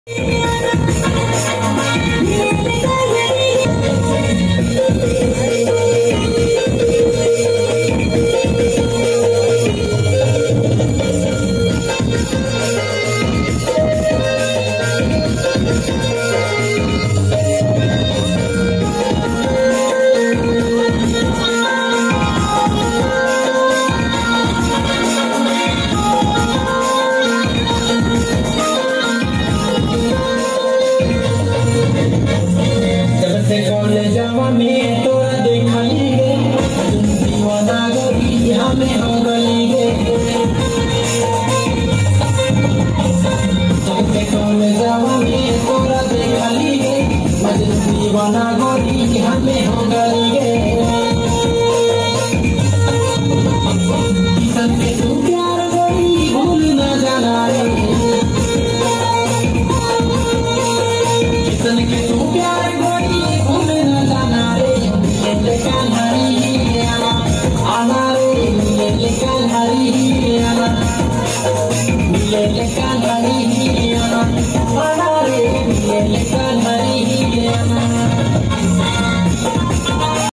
में तोरा देखली गे दीवाना गोरी हमें हो गली गे तुमसे कौन जावा में तोरा देखली गे दीवाना गोरी हमें हो गली।